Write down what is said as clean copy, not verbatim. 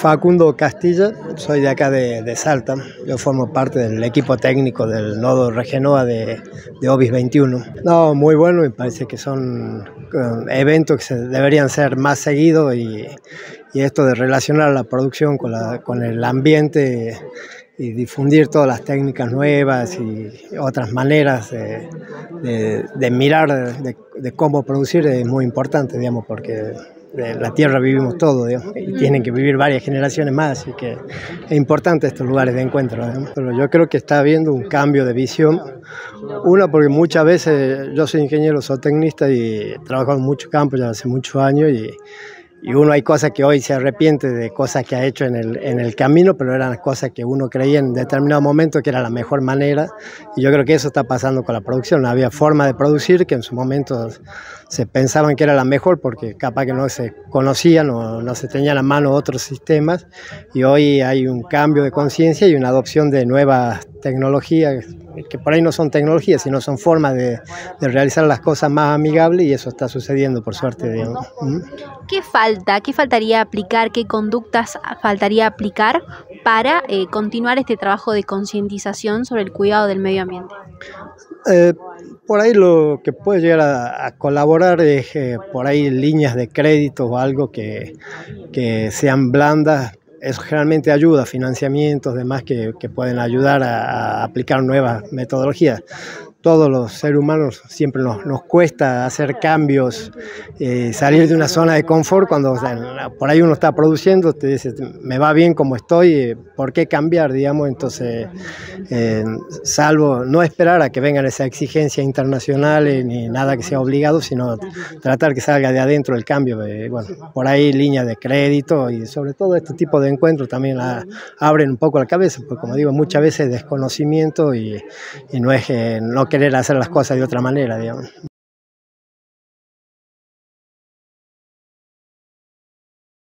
Facundo Castilla, soy de acá de Salta. Yo formo parte del equipo técnico del nodo Regenoa de Obis 21. No, muy bueno, me parece que son eventos que deberían ser más seguidos y esto de relacionar la producción con el ambiente y difundir todas las técnicas nuevas y otras maneras de mirar de cómo producir es muy importante, digamos, porque de la tierra vivimos todos, digamos, y tienen que vivir varias generaciones más, así que es importante estos lugares de encuentro, digamos. Pero yo creo que está habiendo un cambio de visión. Una, porque muchas veces yo soy ingeniero zootecnista y trabajo en muchos campos ya hace muchos años y uno hay cosas que hoy se arrepiente de cosas que ha hecho en el camino, pero eran cosas que uno creía en determinado momento que era la mejor manera, y yo creo que eso está pasando con la producción. Había formas de producir que en su momento se pensaban que era la mejor porque capaz que no se conocían o no se tenían a mano otros sistemas, y hoy hay un cambio de conciencia y una adopción de nuevas tecnologías que por ahí no son tecnologías, sino son formas de realizar las cosas más amigables, y eso está sucediendo por suerte, digamos. ¿Qué falta? ¿Qué faltaría aplicar? ¿Qué conductas faltaría aplicar para continuar este trabajo de concientización sobre el cuidado del medio ambiente? Por ahí lo que puede llegar a colaborar es por ahí líneas de crédito o algo que sean blandas. Eso generalmente ayuda, financiamientos, demás que pueden ayudar a aplicar nuevas metodologías. Todos los seres humanos siempre nos cuesta hacer cambios, salir de una zona de confort cuando por ahí uno está produciendo, te dice, me va bien como estoy, ¿por qué cambiar? Digamos, entonces, salvo no esperar a que vengan esas exigencias internacionales ni nada que sea obligado, sino tratar que salga de adentro el cambio. Bueno, por ahí líneas de crédito y sobre todo este tipo de encuentros también abren un poco la cabeza, porque como digo, muchas veces desconocimiento y no es no querer hacer las cosas de otra manera, digamos.